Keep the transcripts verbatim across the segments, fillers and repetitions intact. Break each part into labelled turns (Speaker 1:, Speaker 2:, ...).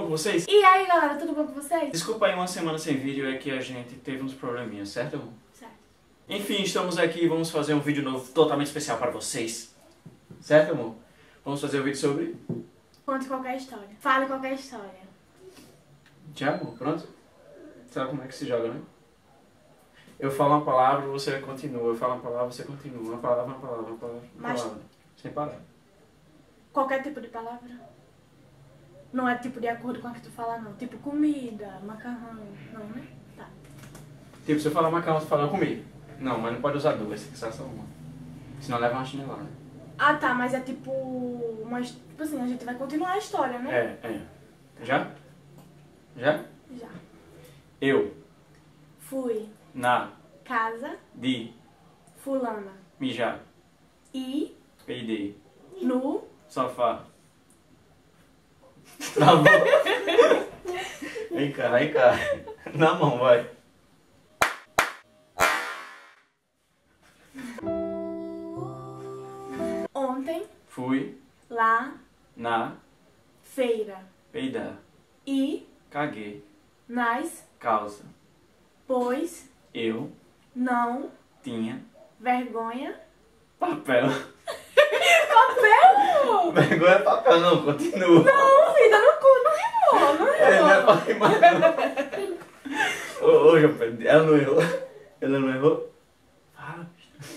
Speaker 1: com vocês?
Speaker 2: E aí galera, tudo bom com vocês?
Speaker 1: Desculpa aí uma semana sem vídeo, é que a gente teve uns probleminhas, certo?
Speaker 2: Certo.
Speaker 1: Enfim, estamos aqui e vamos fazer um vídeo novo totalmente especial para vocês. Certo, amor? Vamos fazer um vídeo sobre...
Speaker 2: Conte qualquer história. Fale qualquer história.
Speaker 1: Já, amor? Pronto? Sabe como é que se joga, né? Eu falo uma palavra, você continua. Eu falo uma palavra, você continua. Uma palavra, uma palavra, uma palavra, uma
Speaker 2: Mas...
Speaker 1: palavra. Sem parar.
Speaker 2: Qualquer tipo de palavra. Não é tipo de acordo com a que tu fala, não. Tipo comida, macarrão. Não, né? Tá.
Speaker 1: Tipo, se eu falar macarrão, você fala comigo. Não, mas não pode usar duas, tem que ser só uma. Senão leva uma chinelada.
Speaker 2: Ah tá, mas é tipo... Uma... Tipo assim, a gente vai continuar a história, né?
Speaker 1: É, é. Já? Já?
Speaker 2: Já.
Speaker 1: Eu,
Speaker 2: Fui.
Speaker 1: na,
Speaker 2: Casa.
Speaker 1: de,
Speaker 2: Fulana.
Speaker 1: mijar,
Speaker 2: E...
Speaker 1: peidei,
Speaker 2: No...
Speaker 1: sofá. Na mão. Vem cá, vem cá. Na mão, vai.
Speaker 2: Ontem.
Speaker 1: Fui,
Speaker 2: Lá.
Speaker 1: na,
Speaker 2: Feira.
Speaker 1: peidar,
Speaker 2: E...
Speaker 1: caguei,
Speaker 2: Nas...
Speaker 1: calça.
Speaker 2: Pois...
Speaker 1: Eu,
Speaker 2: Não...
Speaker 1: tinha,
Speaker 2: Vergonha...
Speaker 1: papel.
Speaker 2: Papel!
Speaker 1: Vergonha é papel, não, continua.
Speaker 2: Não, vida, não, não rimou, não
Speaker 1: É, não é
Speaker 2: rimou.
Speaker 1: pra rimar, não. Ô, ô, João Pedro, ela não errou? Ela não errou? Fala,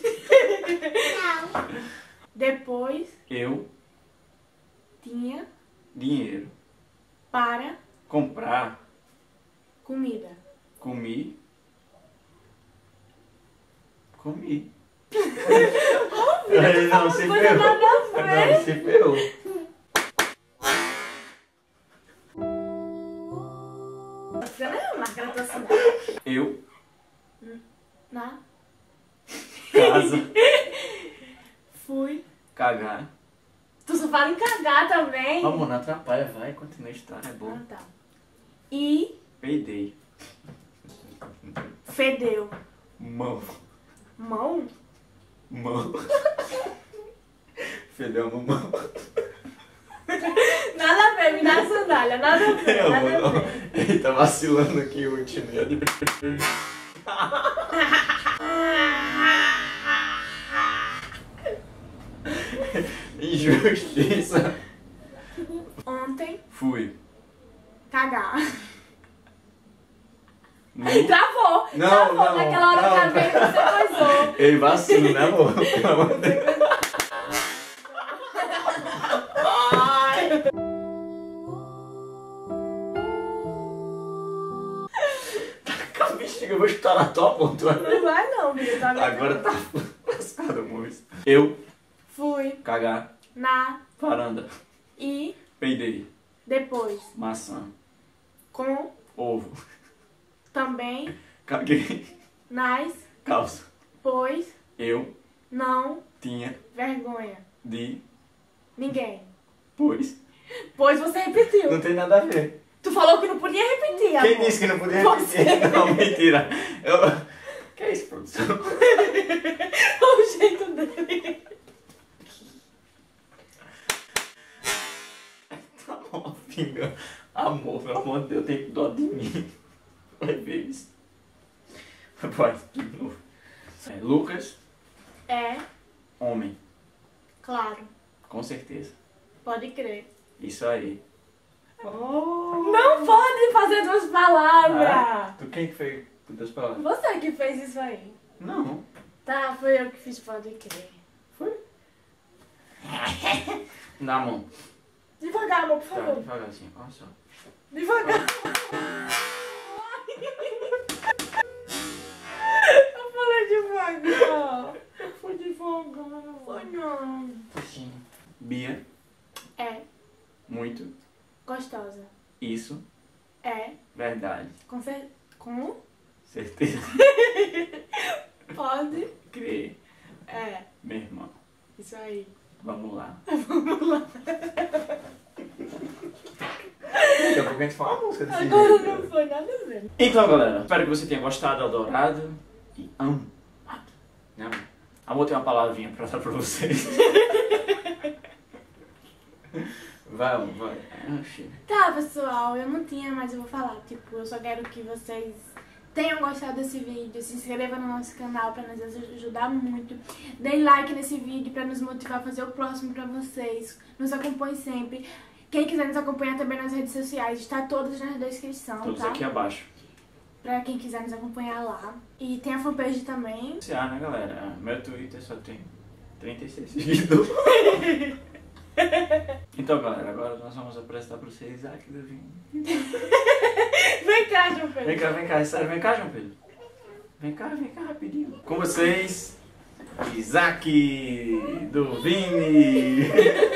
Speaker 2: Não. Depois...
Speaker 1: eu,
Speaker 2: Tinha...
Speaker 1: dinheiro,
Speaker 2: Para...
Speaker 1: comprar,
Speaker 2: Comida.
Speaker 1: comi, comi.
Speaker 2: Filha, tu
Speaker 1: Não,
Speaker 2: falou
Speaker 1: se
Speaker 2: coisa
Speaker 1: ferrou.
Speaker 2: nada a ver.
Speaker 1: Não, se ferrou.
Speaker 2: Você não é marca da tua cidade.
Speaker 1: Eu,
Speaker 2: Na...
Speaker 1: casa,
Speaker 2: Fui...
Speaker 1: cagar.
Speaker 2: Tu só fala em cagar também.
Speaker 1: Amor, não atrapalha, vai, continua a história, é bom.
Speaker 2: Ah, tá. E...
Speaker 1: Peidei.
Speaker 2: Fedeu.
Speaker 1: Mão.
Speaker 2: Mão?
Speaker 1: Mão. Fedeu uma mão.
Speaker 2: Nada a ver, me dá a sandália. Nada a ver,
Speaker 1: É,
Speaker 2: nada
Speaker 1: amor,
Speaker 2: a
Speaker 1: não.
Speaker 2: ver.
Speaker 1: Ele tá vacilando aqui o último. Injustiça.
Speaker 2: Ontem...
Speaker 1: Fui.
Speaker 2: Cagar.
Speaker 1: No...
Speaker 2: Travou!
Speaker 1: Não,
Speaker 2: Travou
Speaker 1: não,
Speaker 2: naquela hora
Speaker 1: não.
Speaker 2: que a vez você coisou.
Speaker 1: Ele vacila, né, amor? Pelo amor de Deus.
Speaker 2: Ai.
Speaker 1: Tá com a bexiga, eu vou estourar a tua pontua.
Speaker 2: Não vai não, filho. Tá
Speaker 1: Agora tá lascado, amor. Eu,
Speaker 2: Fui.
Speaker 1: cagar,
Speaker 2: Na...
Speaker 1: varanda,
Speaker 2: E...
Speaker 1: peidei,
Speaker 2: Depois.
Speaker 1: maçã,
Speaker 2: Com...
Speaker 1: ovo,
Speaker 2: Também...
Speaker 1: caguei,
Speaker 2: Nas...
Speaker 1: calça.
Speaker 2: Pois...
Speaker 1: Eu,
Speaker 2: Não...
Speaker 1: tinha,
Speaker 2: Vergonha.
Speaker 1: de,
Speaker 2: Ninguém.
Speaker 1: pois.
Speaker 2: Pois você repetiu.
Speaker 1: Não tem nada a ver.
Speaker 2: Tu falou que não podia repetir, amor.
Speaker 1: Quem disse que não podia
Speaker 2: Você.
Speaker 1: repetir? Não, mentira. Eu... Que é isso, produção?
Speaker 2: O jeito dele.
Speaker 1: Tá bom, filha. Amor, pelo amor de Deus, tem que dó de mim. Vai ver isso. Vai, de novo. É, Lucas,
Speaker 2: É,
Speaker 1: homem.
Speaker 2: claro.
Speaker 1: Com certeza.
Speaker 2: Pode crer.
Speaker 1: Isso aí. Oh.
Speaker 2: Não pode fazer duas palavras.
Speaker 1: Ah, tu quem que fez duas palavras?
Speaker 2: Você que fez isso aí.
Speaker 1: Não.
Speaker 2: Tá, foi eu que fiz, pode crer.
Speaker 1: Foi? Dá a mão.
Speaker 2: Devagar, amor, por
Speaker 1: Tá,
Speaker 2: favor.
Speaker 1: devagarzinho. Olha só.
Speaker 2: Devagar. Eu falei devagar.
Speaker 1: Foi devagar.
Speaker 2: Foi não.
Speaker 1: Assim. Bia,
Speaker 2: É
Speaker 1: muito.
Speaker 2: gostosa.
Speaker 1: Isso.
Speaker 2: É
Speaker 1: Verdade.
Speaker 2: com cer... Com?
Speaker 1: Certeza.
Speaker 2: Pode.
Speaker 1: Crer.
Speaker 2: É.
Speaker 1: Meu irmão.
Speaker 2: Isso aí.
Speaker 1: Vamos lá.
Speaker 2: Vamos lá.
Speaker 1: Daqui a pouco a gente fala a música desse
Speaker 2: Agora
Speaker 1: jeito.
Speaker 2: não foi nada a ver.
Speaker 1: Então, galera, espero que você tenha gostado, adorado e amado. Né, amor? Amor, tem uma palavrinha pra dar pra vocês. Vai, vai. Oxi.
Speaker 2: Tá, pessoal, eu não tinha, mas eu vou falar. Tipo, eu só quero que vocês tenham gostado desse vídeo. Se inscreva no nosso canal pra nos ajudar muito. Deem like nesse vídeo pra nos motivar a fazer o próximo pra vocês. Nos acompanhem sempre. Quem quiser nos acompanhar também nas redes sociais, está todas na descrição,
Speaker 1: Todos
Speaker 2: tá?
Speaker 1: aqui abaixo.
Speaker 2: Pra quem quiser nos acompanhar lá. E tem a fanpage também.
Speaker 1: Se ah, né, galera? Meu Twitter só tem trinta e seis seguidores. Então, galera, agora nós vamos apresentar pra vocês Isaac do Vini.
Speaker 2: Vem cá, João Pedro.
Speaker 1: Vem cá, vem cá, é sério, vem cá, João Pedro. Vem cá, vem cá, rapidinho. Com vocês, Isaac do Vini.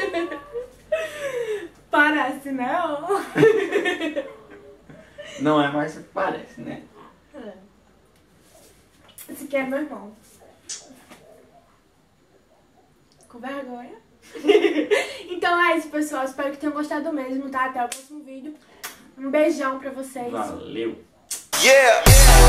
Speaker 2: Parece, não?
Speaker 1: Não é mais, parece, né?
Speaker 2: É. Esse aqui é meu irmão. Com vergonha. Então é isso, pessoal. Espero que tenham gostado mesmo, tá? Até o próximo vídeo. Um beijão pra vocês.
Speaker 1: Valeu.
Speaker 3: Yeah!